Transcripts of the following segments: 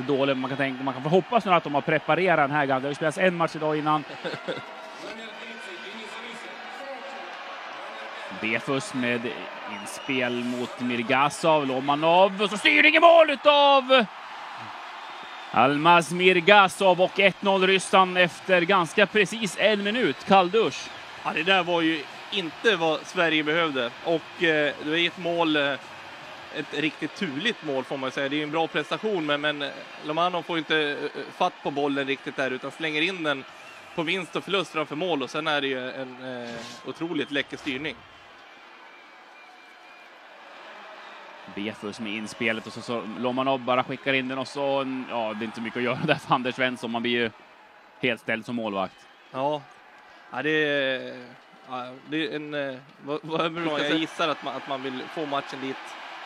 dålig. Man kan få hoppas nu att de har preparerat den här gången. Det har ju spelats en match idag innan. Befus med inspel mot Mirgasov, Lomanov och så styrning i mål utav Almaz Mirgasov och 1-0 Ryssland efter ganska precis 1 minut. Kalldusch. Ja, det där var ju inte vad Sverige behövde och det var ett mål, ett riktigt turligt mål får man säga. Det är en bra prestation men Lomanov får inte fatt på bollen riktigt där utan slänger in den på vinst och förlust framför mål och sen är det ju en otroligt läcker styrning. Befus med inspelet och så Lomanov bara skickar in den och så, ja, det är inte mycket att göra där för Anders Svensson. Man blir ju helt ställd som målvakt. Ja, det är en, jag gissar att man vill få matchen dit.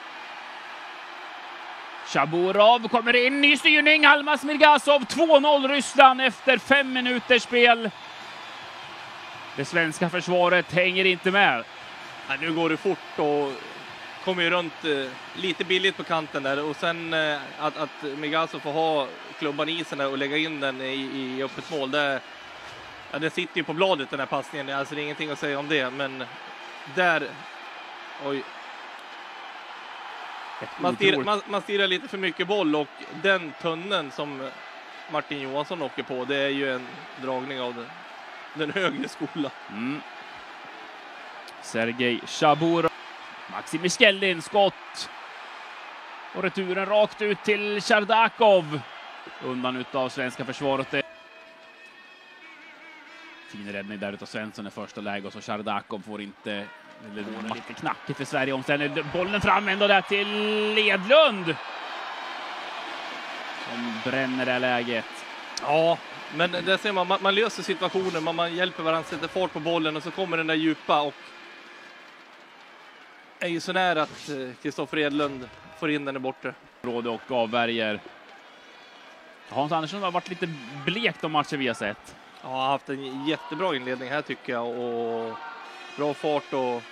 Shaburov kommer in, ny styrning, Almaz Mirgasov, 2-0 Ryssland efter 5 minuters spel. Det svenska försvaret hänger inte med. Ja, nu går det fort och kommer ju runt lite billigt på kanten där och sen att Mirgasov får ha klubban i isen och lägga in den i öppet mål. Det sitter ju på bladet den här passningen, alltså det är ingenting att säga om det, men där, oj. Man stirrar lite för mycket boll och den tunneln som Martin Johansson åker på, det är ju en dragning av den högre skolan. Sergej Shaburov. Maxim Miskeldin, skott. Och returen rakt ut till Chardakov. Undan utav svenska försvaret. Fin räddning där utav Svensson i första läge och så Chardakov får inte, eller lite knackigt för Sverige om sen bollen fram ändå där till Edlund. Som bränner det här läget. Ja, men där ser man löser situationen, man hjälper varandra, sätter fart på bollen och så kommer den där djupa och är ju så nära att Kristoffer Edlund får in den i bortre. Råde och avvärjer. Hans Andersson har varit lite blekt de matcher vi har sett. Ja, har haft en jättebra inledning här tycker jag och bra fart och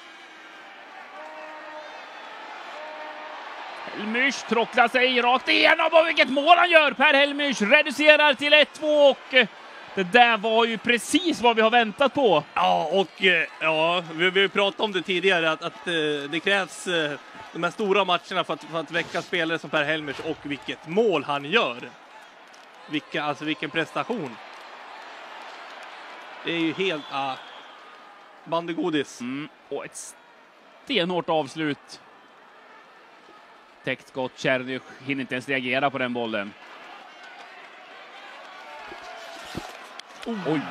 Helmich trocklar sig rakt igenom och vilket mål han gör! Per Helmich reducerar till 1-2 och det där var ju precis vad vi har väntat på. Ja, och ja, vi har ju pratat om det tidigare att det krävs de här stora matcherna för att väcka spelare som Per Helmich och vilket mål han gör. Vilken prestation. Det är ju helt bandegodis. Och ett stenhårt avslut. Täckt skott, Czerny hinner inte ens reagera på den bollen. Oj.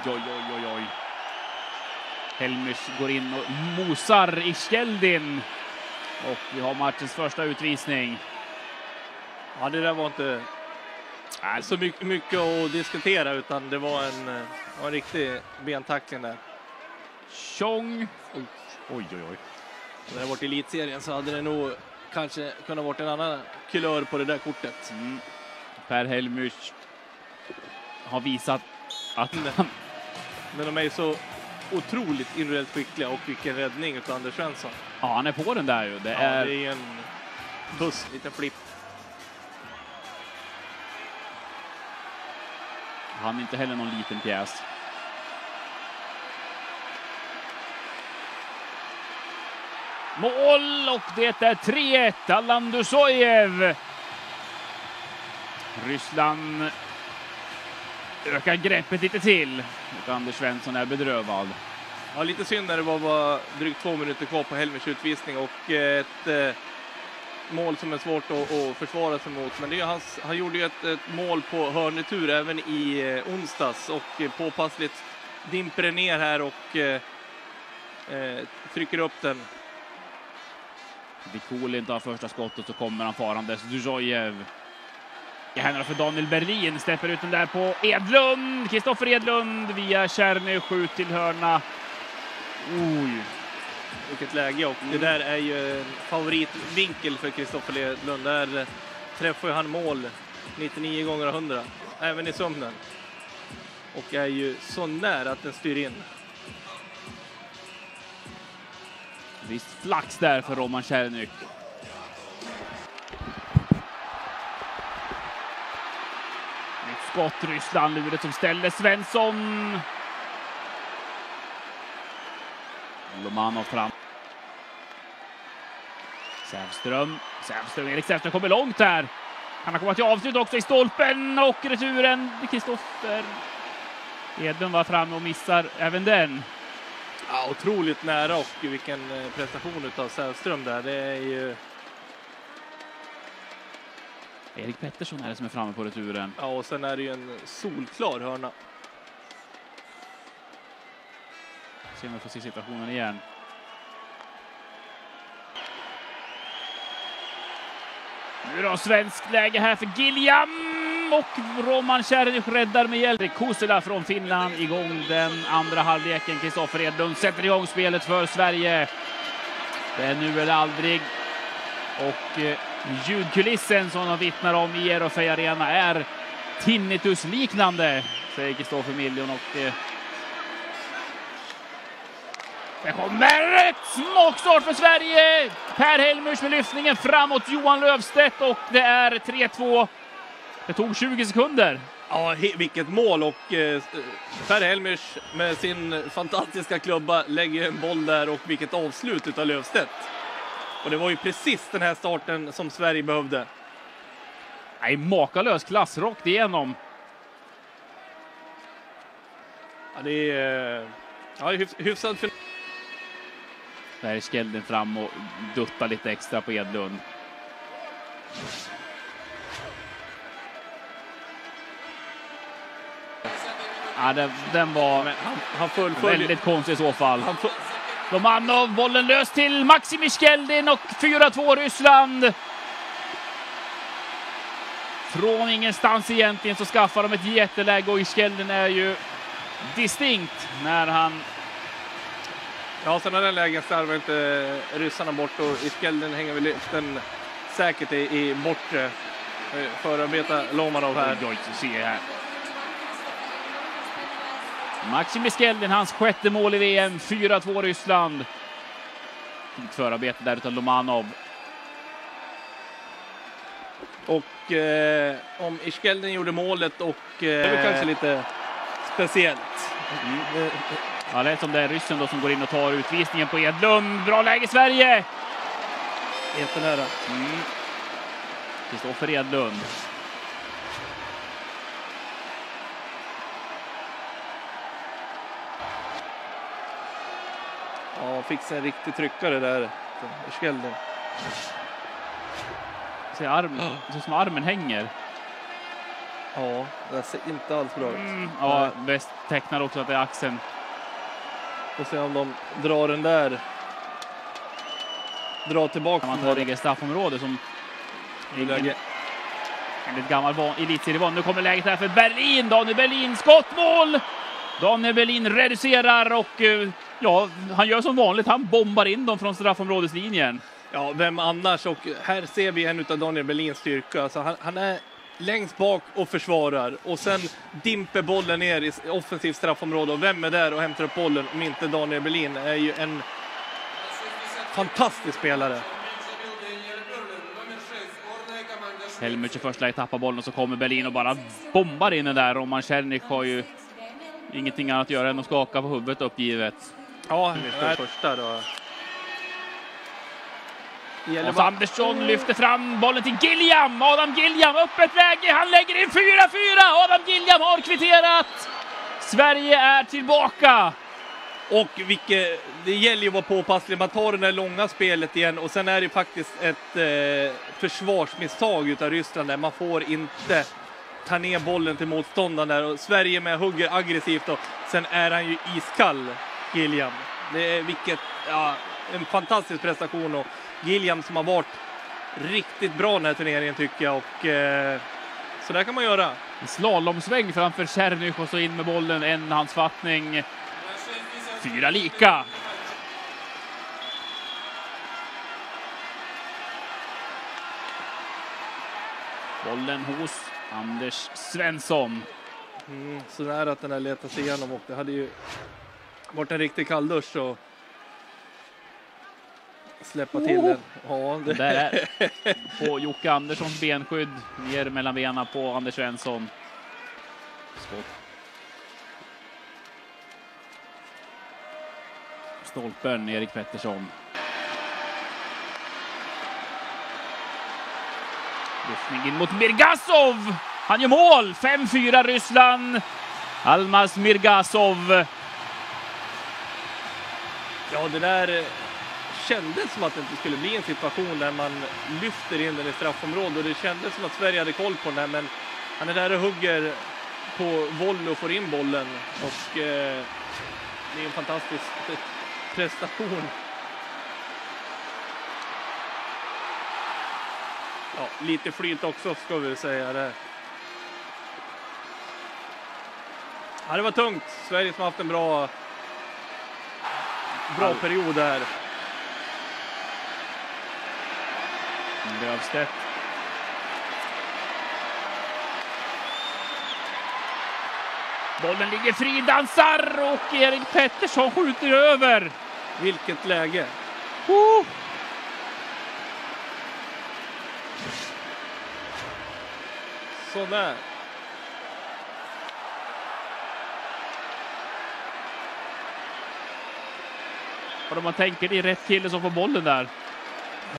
Helmich går in och mosar Iskeldin. Och vi har matchens första utvisning. Ja, det där var inte så mycket att diskutera utan det var en riktig bentackling där. Tjong. Oj. Hade det varit elitserien så hade det nog kanske kunnat varit en annan kulör på det där kortet. Per Helmich har visat att men de är ju så otroligt individuellt skickliga och vilken räddning utav Anders Svensson. Ja, han är på den där ju. Det är ju en buss, liten flipp. Han är inte heller någon liten pjäs. Mål och det är 3-1. Allan Dusojev. Ryssland ökar greppet lite till. Och Anders Svensson är bedrövad. Ja, lite synd när det var drygt 2 minuter kvar på Helmichs utvisning och ett mål som är svårt att försvara sig mot. Men det är han gjorde ju ett mål på hörnetur även i onsdags och påpassligt dimper det ner här och trycker upp den. Vikolin tar första skottet så kommer han farandes. Dusojev. I händerna för Daniel Berlin. Släpper ut den där på Edlund. Kristoffer Edlund via Czerny. Skjut till hörna. Oj. Vilket läge och det där är ju en favoritvinkel för Kristoffer Edlund. Där träffar han mål 99 gånger 100. Även i sömnen. Och är ju så nära att den styr in. Visst flax där för Roman Czerny. skott. Ryssland luret som ställer Svensson. Lomanov fram. Sävström. Erik Sävström kommer långt här. Han har kommit till avslut också i stolpen och returen. Kristoffer Edlund var framme och missar även den. Ja, otroligt nära, och vilken prestation av Sävström där. Det är ju... Erik Pettersson är det som är framme på returen. Ja, och sen är det ju en solklar hörna. Se om vi får se situationen igen. Nu då svensk läge här för Gilliam och Roman Černyš räddar med hjälp. Kusela från Finland igång den andra halvleken. Kristoffer Edlund sätter igång spelet för Sverige. Det är nu eller aldrig. Och ljudkulissen som de vittnar om i Aeroflot Arena är tinnitus-liknande, säger Kristoffer Miljon. Och det kommer ett smakstart för Sverige. Per Helmers med lyftningen framåt Johan Löfstedt, och det är 3-2. Det tog 20 sekunder. Ja, vilket mål, och Per Helmers med sin fantastiska klubba lägger en boll där, och vilket avslut utav Löfstedt. Och det var ju precis den här starten som Sverige behövde. Nej, makalös klass rakt igenom. Ja, det är hyfsad för... Där är Skelden fram och duttar lite extra på Edlund. Ja, den var han fullföljer väldigt konstig i så fall. Lomanov, bollen lös till Maximir Skeldin och 4-2 Ryssland. Från ingenstans egentligen så skaffar de ett jätteläge, och Skeldin är ju distinkt när han... Ja, sådana där lägen slarvar inte ryssarna bort, och Skeldin hänger väl luften säkert i bortre förarbeta Lomanov här. Oj, se här. Maximir Skeldin, hans sjätte mål i VM, 4-2 Ryssland. Fint förarbete där utav Lomanov. Och om Skeldin gjorde målet, och det var kanske lite speciellt. Ja, det är som det är ryssen då som går in och tar utvisningen på Edlund. Bra läge Sverige! Jättenära. Kristoffer Edlund. Ja, fick sig en riktig tryckare där. Skeldin. Så som armen hänger. Ja, det ser inte alls bra ut. Ja, bäst tecknar också att det är axeln. Och se om de drar den där. Drar tillbaka. Man tar det straffområde som enligt gammal elitserievan. Nu kommer läget här för Berlin. Daniel Berlin, skottmål! Daniel Berlin reducerar, och ja, han gör som vanligt. Han bombar in dem från straffområdeslinjen. Ja, vem annars? Och här ser vi en av Daniel Berlins styrka. Alltså han är längst bak och försvarar. Och sen dimper bollen ner i offensivt straffområde. Och vem är där och hämtar upp bollen om inte Daniel Berlin? Är ju en fantastisk spelare. Helmut i första läget tappar bollen, och så kommer Berlin och bara bombar in den där. Roman Černyš har ju ingenting annat att göra än att skaka på huvudet uppgivet. Ja, det är första då. Och Andersson lyfter fram bollen till Gilliam. Adam Gilliam, öppet läge. Han lägger in 4-4. Adam Gilliam har kvitterat. Sverige är tillbaka. Och det gäller ju att vara påpasslig. Man tar det där långa spelet igen. Och sen är det faktiskt ett försvarsmisstag utav Ryssland där man får inte ta ner bollen till motståndaren där. Och Sverige med hugger aggressivt, och sen är han ju iskall, Gilliam. Det är en fantastisk prestation, och Gilliam som har varit riktigt bra den här turneringen tycker jag, och så där kan man göra. En slalomsväng framför Černyš och så in med bollen, en handsfattning. 4 lika. Bollen hos Anders Svensson. Så där att den här letar sig igenom, och det hade ju varit en riktig kalldusch och släppa till den. Ja, det där är på Jocke Anderssons benskydd, ner mellan benen på Anders Svensson. Skott. Stolpen, Erik Pettersson. Lyftning in mot Mirgasov. Han gör mål. 5-4 Ryssland. Almas Mirgasov. Ja, det där kändes som att det inte skulle bli en situation där man lyfter in den i straffområdet. Och det kändes som att Sverige hade koll på den, men han är där och hugger på volley och får in bollen. Och det är en fantastisk prestation. Ja, lite flyt också ska vi säga det. Ja, det var tungt. Sverige som har haft en bra period där. Löfstedt. Bollen ligger fri, dansar och Erik Pettersson skjuter över. Vilket läge. Sådär. Och om man tänker, det är rätt kille som får bollen där.